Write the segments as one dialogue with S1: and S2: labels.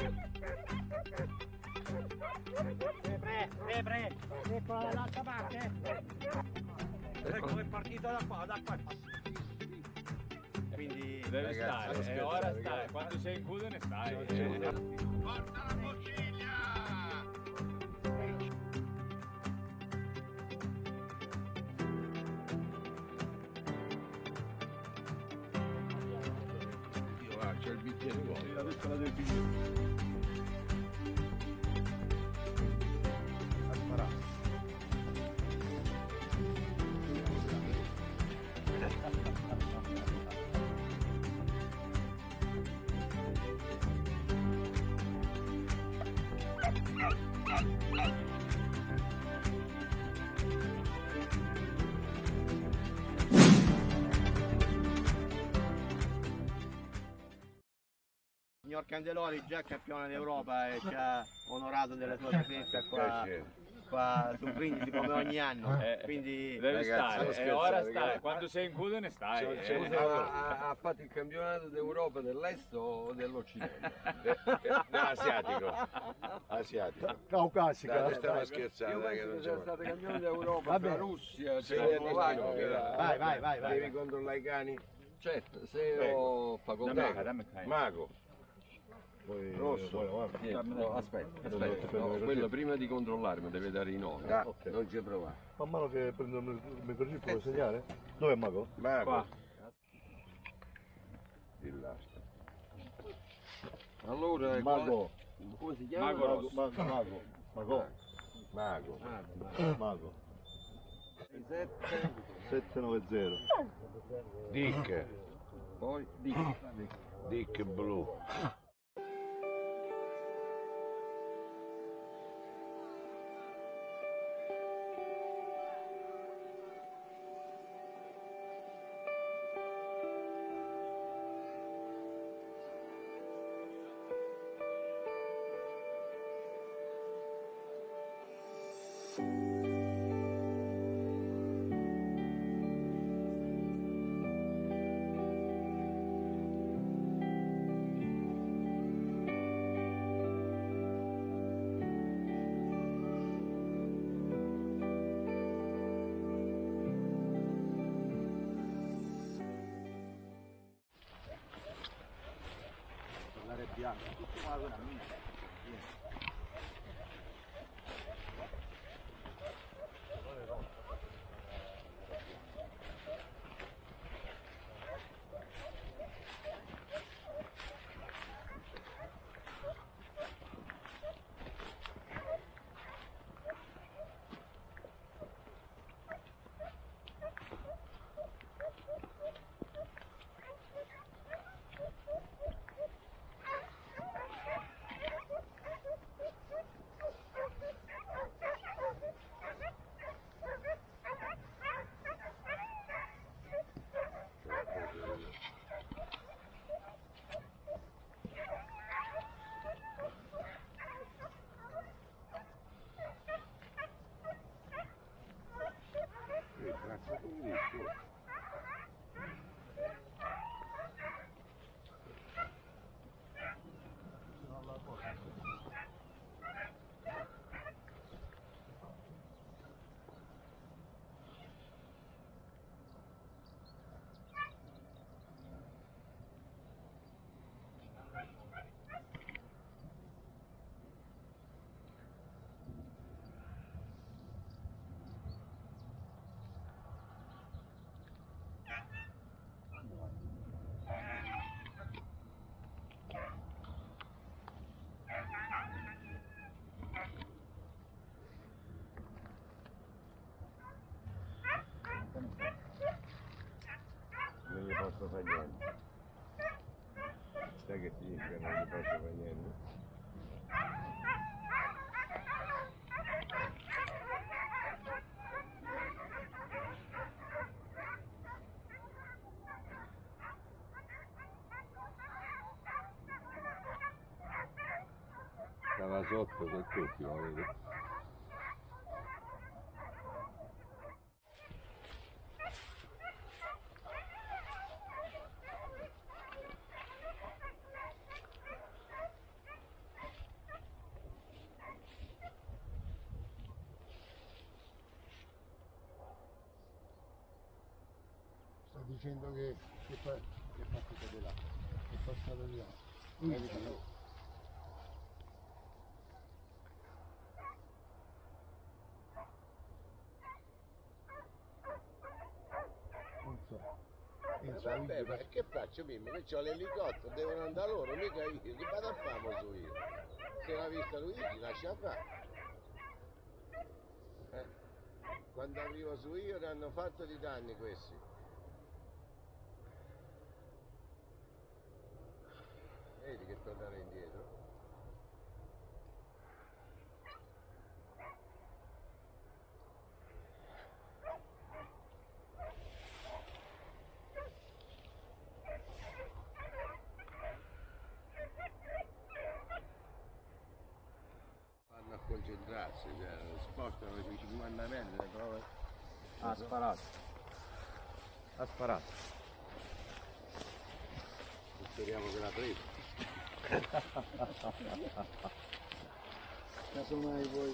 S1: Dall'altra parte.
S2: Ecco è partito da qua, Quindi
S3: devi stare, ora stai, quando sei in culo ne stai.
S2: Porta la bottiglia!
S3: C'è il bicchiere vuoi.
S2: Adesso la devi finire. Signor Candelori, già campione d'Europa e ci ha onorato delle sue presenze qua su Brindisi come ogni anno. Quindi
S3: devi stare, ora stai, quando sei in culo ne stai.
S4: Ha fatto il campionato d'Europa dell'est o dell'Occidente?
S3: Asiatico.
S1: Caucasica.
S3: Stiamo scherzando.
S4: Io penso che sia stato campione d'Europa tra Russia, Cecoslovacchia.
S1: Vai.
S4: Devi controllare i cani? Certo, se ho facoltà.
S3: Mago.
S4: Rosso. No, aspetta, no, quello prima di controllarmi deve dare i nomi. Non ci provare.
S1: Man mano che prendo il microchip puoi segnare? Dov'è Mago?
S3: Mago.
S4: Allora,
S1: Mago.
S4: come si chiama?
S3: Mago Rosso.
S1: Mago.
S4: 7,
S1: 790.
S3: Dick.
S4: poi
S3: Dick blu. Non gli posso fare niente. Sai che sì, che non gli posso fare niente. Stava sotto per tutti, lo vedi?
S5: dicendo che è partita di là, è passata di là.
S3: Vabbè, ma che faccio Mimmo? Che c'ho l'elicottero, devono andare loro, mica io, che vado a fare su io? Se l'ha vista Luigi, lascia fare. Quando arrivo su io ne hanno fatto di danni questi. Vedi che tornare indietro? Concentrarsi, spostano sui 50 metri, le prove.
S2: Ha sparato. Ha sparato.
S3: Speriamo che l'ha presa.
S5: Casomai poi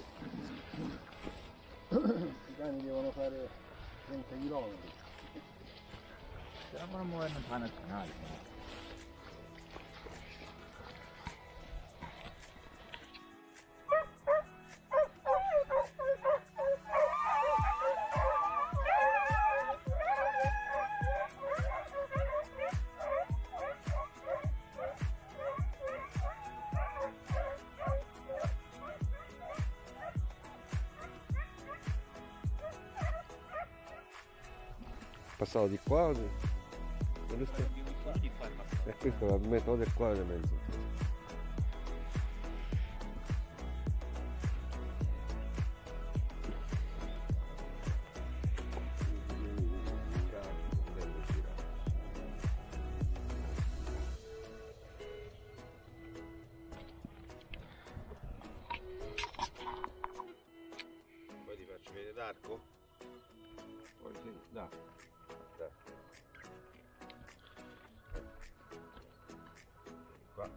S5: i cani devono fare 30 km.
S2: Stiamo a muovere un po' nazionale.
S3: Passato di qua? E questo è la metodo del qua di mezzo. Poi ti faccio vedere l'arco?
S4: Poi sì, dai.
S3: Qua.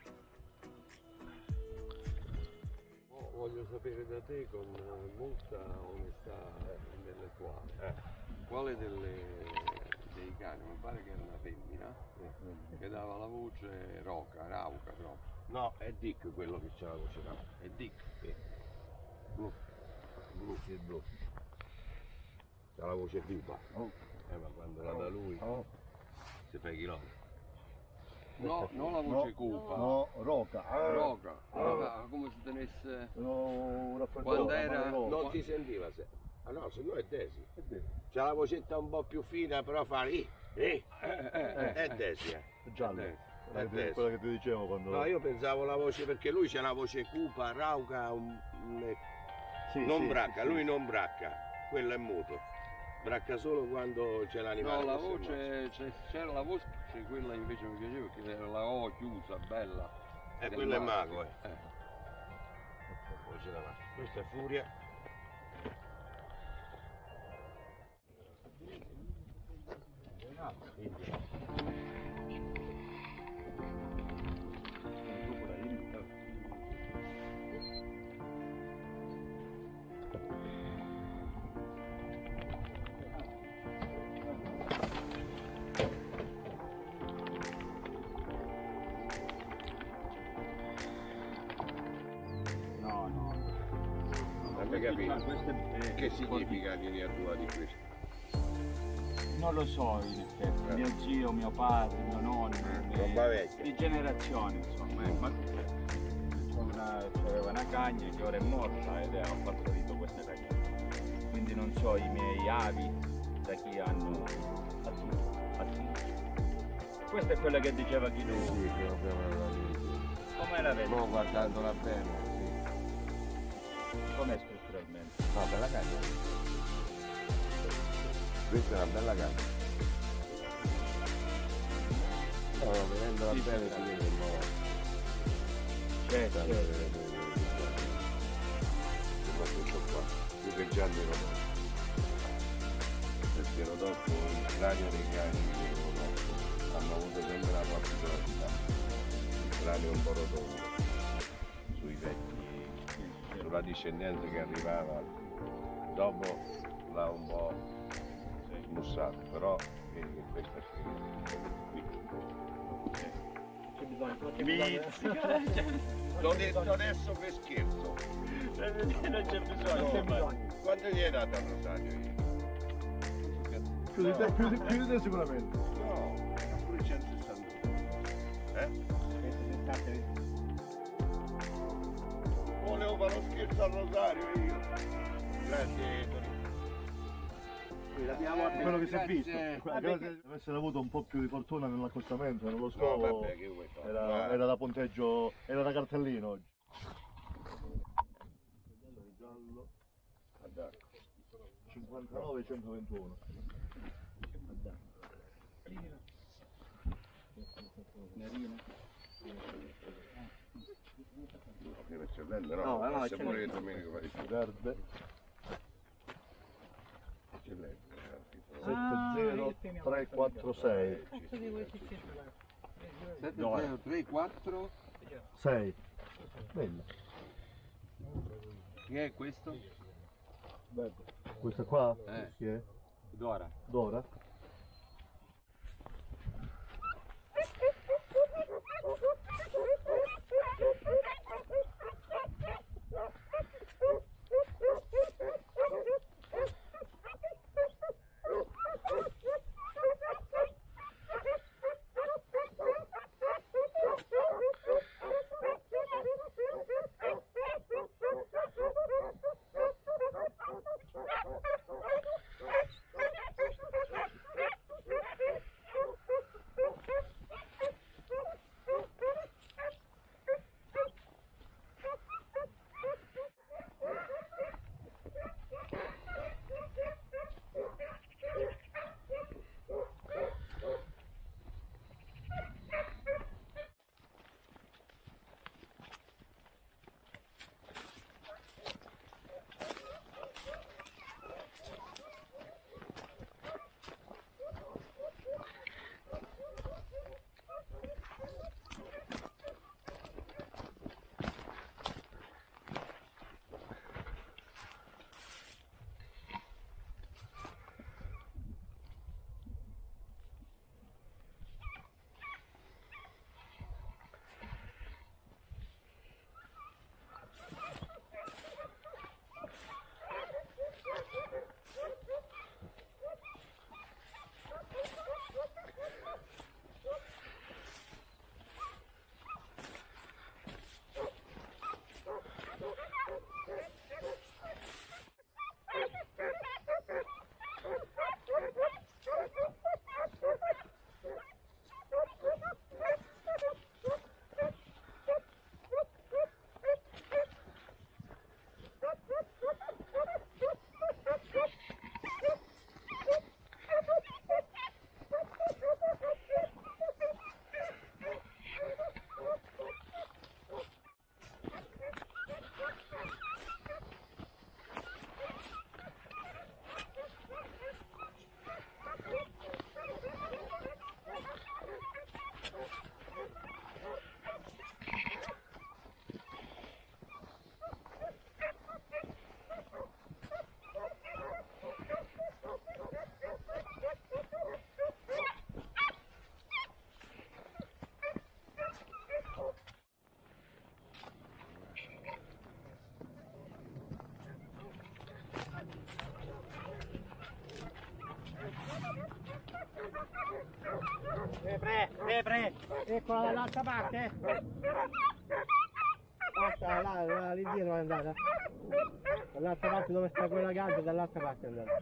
S4: Voglio sapere da te con molta onestà intellettuale quale dei cani, mi pare che era una femmina che dava la voce rauca proprio.
S3: No, è Dick quello che c'ha la voce là.
S4: È Dick.
S3: Sì. Blu. Il blu. C'ha la voce viva.
S4: Ma quando la da lui
S3: si fa i chilometri.
S4: no, non la voce cupa.
S5: No, roca.
S4: Roca, come se tenesse
S5: No,
S4: quando era
S3: Non ti sentiva se. Ah no, se no è Desi. C'ha la vocetta un po' più fina, però fa lì. È Desi.
S1: Giallo.
S3: È Desi.
S1: Quella che ti dicevo quando...
S3: No, io pensavo la voce perché lui c'ha una voce cupa, rauca, non bracca, lui non bracca, quello è muto. Bracca solo quando c'è l'animale.
S4: no, la voce, c'era la voce, quella invece mi piaceva perché era la O chiusa, bella.
S3: Quello è mago, Voce davanti. Questa è Furia. Che significa linea tua di questo?
S2: Non lo so in effetti, mio zio, mio padre, mio nonno, di generazioni insomma, ma c'aveva una cagna che ora è morta ed ha partorito questa cagna. Quindi non so i miei avi da chi hanno attinto. Questa è quella che diceva chi tu.
S3: Sì, che abbiamo
S2: Come la vedi?
S3: no, guardandola bene, sì.
S2: Com'è strutturalmente?
S3: No, bella cagna. Questa è una bella cagna. No, vedendola
S2: Sì,
S3: bene
S2: sì,
S3: si vede un po'.
S2: Certo.
S3: Soprattutto qua, più che già di Rodolfo. Perché Rodolfo, il cranio dei cani di Rodolfo, hanno avuto sempre una particolarità. Il cranio un po' rotondo, sui vecchi, sulla discendenza che arrivava, dopo l'ha un po' smussato, però questa l'ho detto adesso per scherzo.
S2: Non c'è bisogno.
S3: Quanto gli hai dato al Rosario io?
S1: Più di te sicuramente.
S3: No, pure 161. Volevo fare lo scherzo al Rosario io. Grazie.
S1: Quello che si è visto, deve essere avuto un po' più di fortuna nell'accostamento, nello
S3: No,
S1: scopo
S3: vabbè, che vuoi fare?
S1: era da ponteggio, era da cartellino oggi. Giallo, 59 121.
S3: No, se pure Domenico fa di più.
S1: Verde,
S3: Eccellente.
S1: 70346.
S4: 7034.
S1: 6. Bello.
S4: Che è questo?
S1: Questa qua? Chi è?
S4: Dora.
S1: Dora?
S5: Eccola dall'altra parte. Basta, là, lì dietro è andata. Dall'altra parte dove sta quella gatta, dall'altra parte è andata.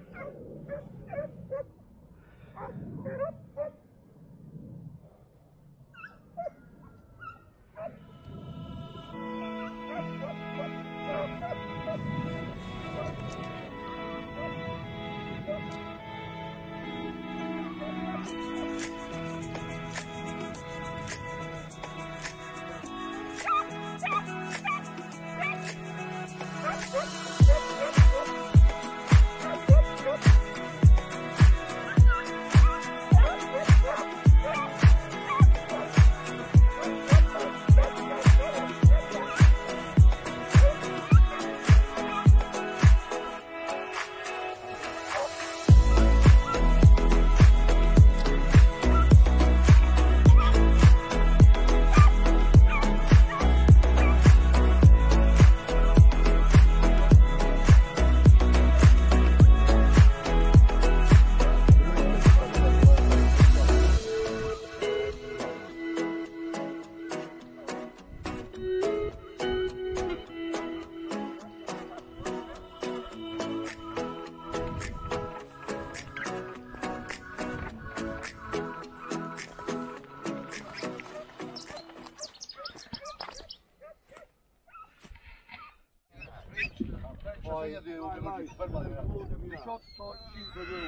S5: vai.
S1: Segnati un minuto, fermati. 18, 5, 2,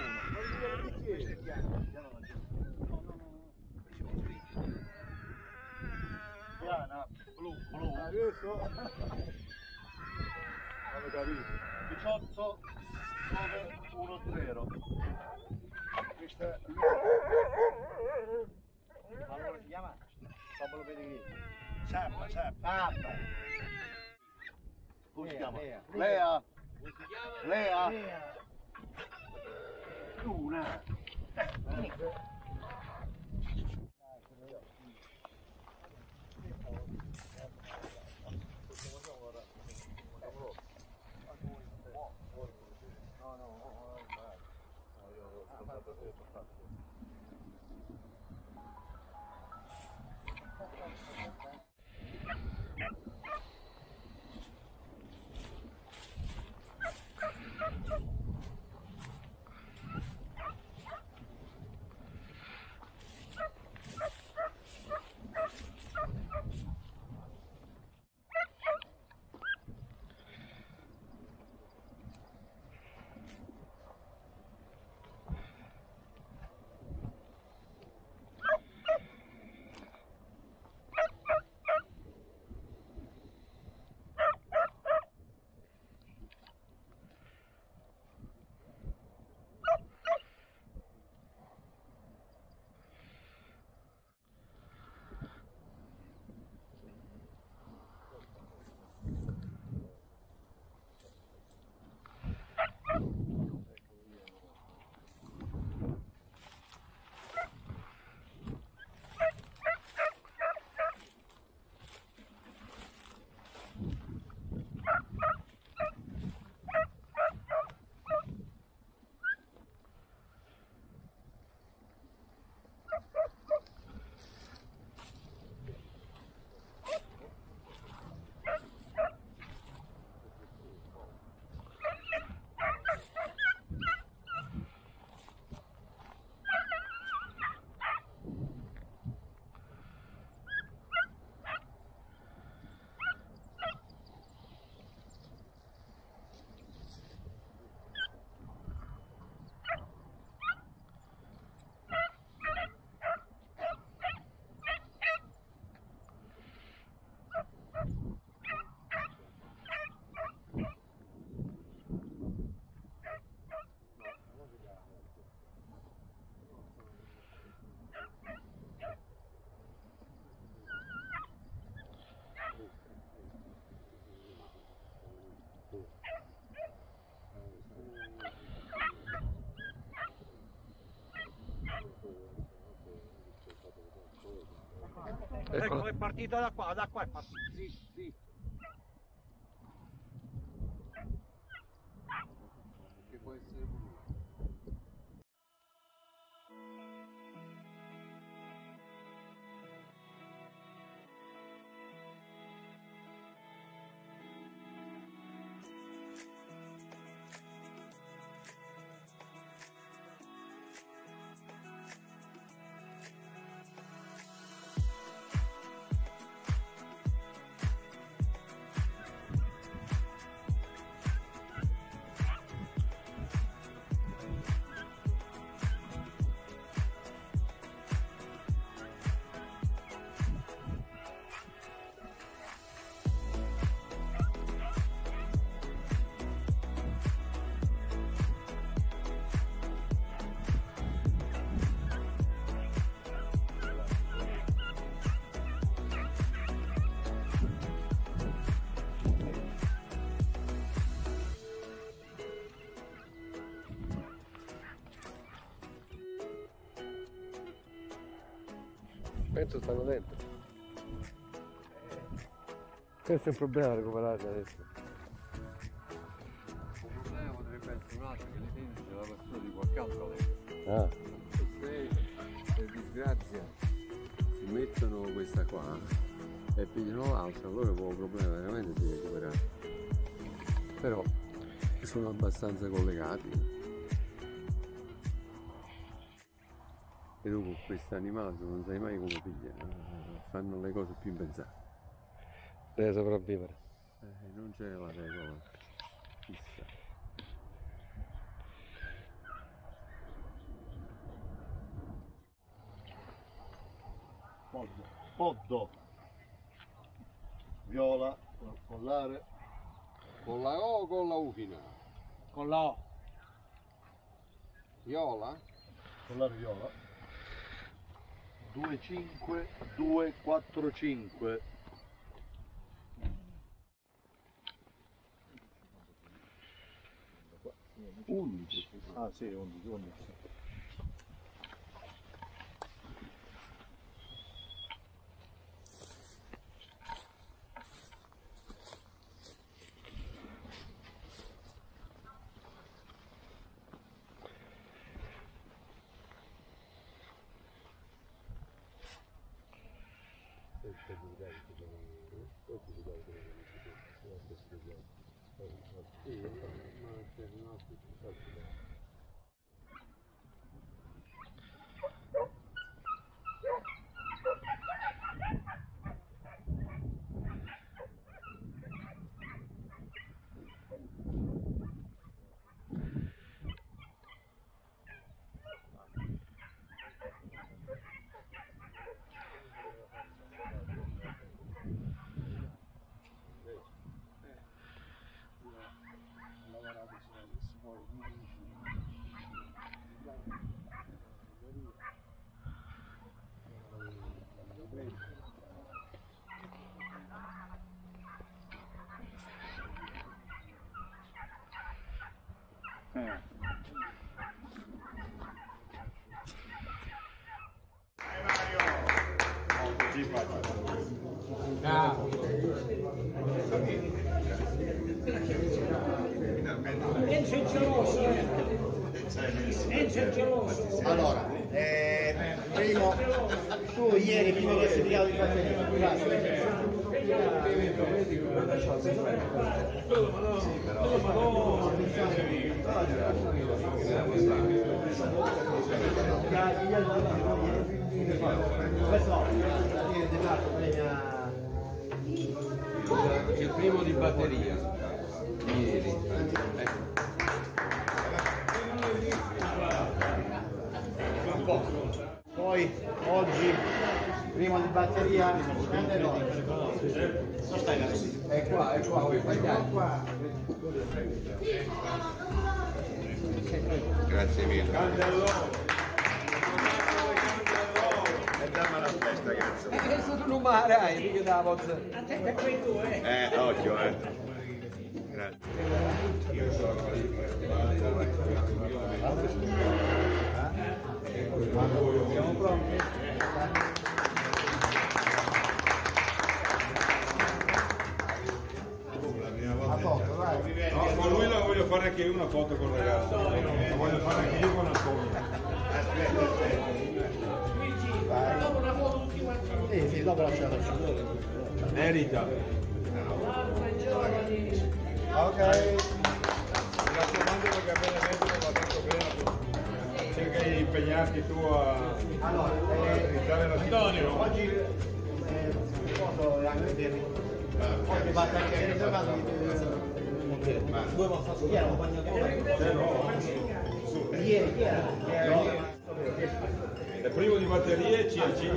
S1: 1. Piana, blu.
S5: Adesso?
S1: Avete capito? 18, 9, 1, 0. Questa è...
S5: Ma come si chiama? Fammelo vedere.
S1: Sappa. Come si chiama?
S5: Lea.
S1: Lea.
S3: Come si chiama?
S1: Lea.
S5: Luna.
S1: Ecco, è partita da qua è partita. Sì.
S4: Che può essere pure.
S5: Penso stanno dentro. Questo è un problema recuperarli adesso.
S4: Il problema potrebbe essere un altro, che le tende ce la passano di qualche altro letto.
S5: Ah.
S4: E se per disgrazia si mettono questa qua e pigliano l'altra, allora il problema veramente si recupera. Però sono abbastanza collegati. E dopo questi animali non sai mai come pigliano, fanno le cose più impensate.
S5: Deve sopravvivere.
S4: Non c'è la regola.
S1: fissa. Poddo. Viola, collare.
S4: Con la O o con la U finale?
S5: Con la O.
S4: Viola?
S1: Collare viola. 2, 5, 2, 4, 5. Ah sì, 11.
S5: Allora, primo, tu ieri prima che si pigliato di
S4: Il primo di batteria. Ieri.
S5: Poi oggi primo di batteria
S4: È qua, vuoi sbagliare? Grazie mille.
S3: E dammi la festa, cazzo.
S4: Sono un marai, mica da voz.
S3: Occhio, Grazie.
S6: No, con lui la voglio fare anche io una foto con il ragazzo. La voglio fare anche io con Antonio.
S5: dopo una foto tutti quanti. Sì, dopo la ce la facciamo.
S6: Merita.
S5: Ok.
S6: Mi raccomando perché appena mettono va tanto bene. Cerca di impegnarti tu a realizzare la situazione.
S5: Oggi posso vedere. Oggi fatto anche il giocato due posso chi era ieri chi era?
S6: Il primo di batterie CLC.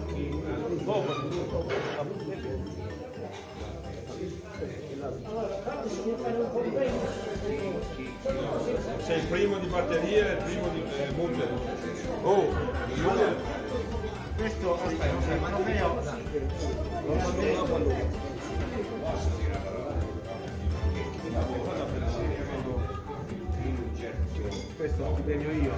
S6: Sei il primo di batteria e il primo di multe. Oh,
S5: Questo aspetta, ma non vediamo. Questo ti premio io.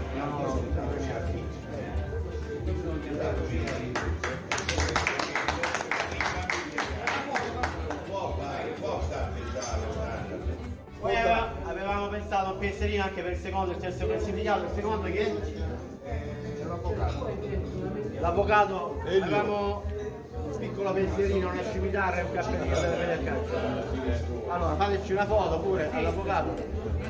S5: Poi avevamo pensato a un pensierino anche per il secondo e il terzo classificato. Il secondo che è? L'avvocato, avevamo un piccolo pensierino, una scimitarra e un cappello per vedere a cazzo. Allora fateci una foto pure all'avvocato.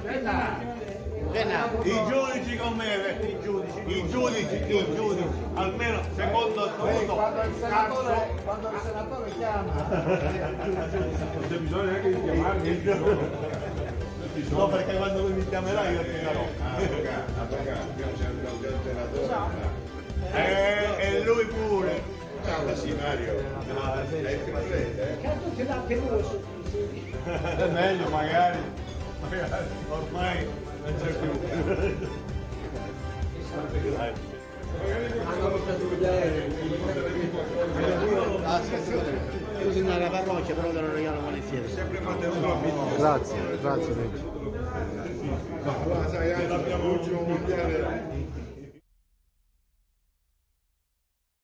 S1: I giudici con me, i giudici, almeno secondo assoluto.
S5: Quando il senatore chiama.
S6: non c'è bisogno neanche di chiamarmi.
S1: No, perché quando mi chiamerai io ti darò. E lui pure.
S6: Sì, Mario. È meglio magari.
S1: Ormai non c'è più.
S5: Così nella parrocchia però te lo regalo volentieri.
S6: Sempre mantenuto la vita.
S5: Grazie, grazie.
S6: Ma sai, anche l'ultimo mondiale